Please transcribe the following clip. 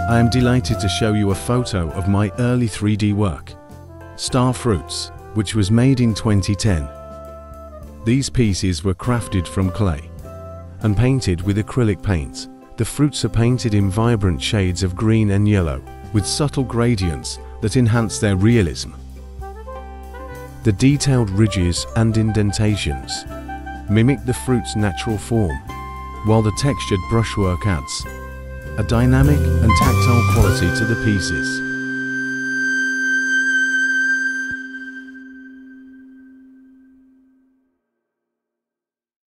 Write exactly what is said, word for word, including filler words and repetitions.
I am delighted to show you a photo of my early three D work, Star Fruits, which was made in twenty ten. These pieces were crafted from clay and painted with acrylic paints. The fruits are painted in vibrant shades of green and yellow, with subtle gradients that enhance their realism. The detailed ridges and indentations mimic the fruit's natural form, while the textured brushwork adds a dynamic and tactile quality to the pieces.